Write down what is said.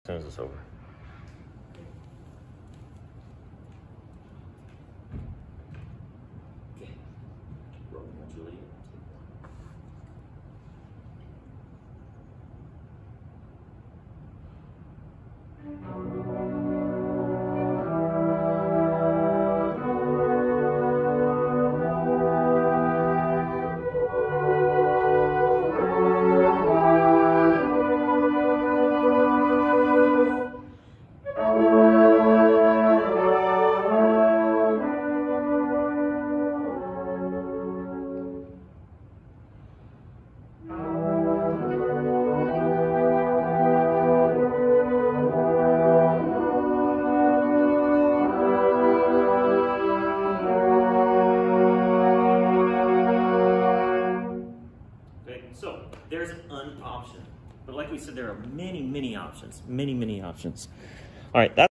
soon as it's over. Okay. Romeo and Juliet. So there's an option, but like we said, there are many options, many options. All right, that's